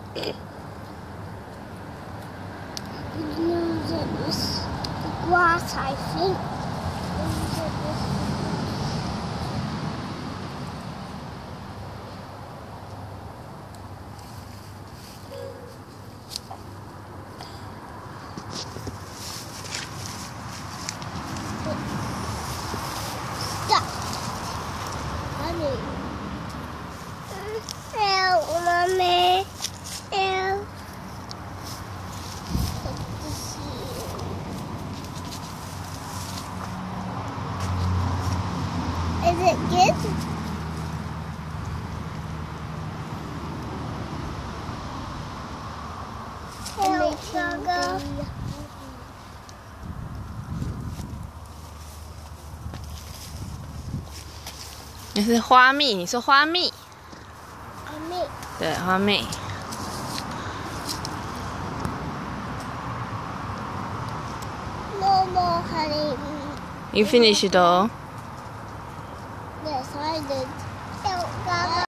This grass, I think. Stop. Mommy. Help, Mommy. Help. Is it good? Help, Gaga. 那是花蜜，你说花蜜？ 花蜜。 对，花蜜。 No more honey. You finished it all? Yes, I did. Help, Gaga.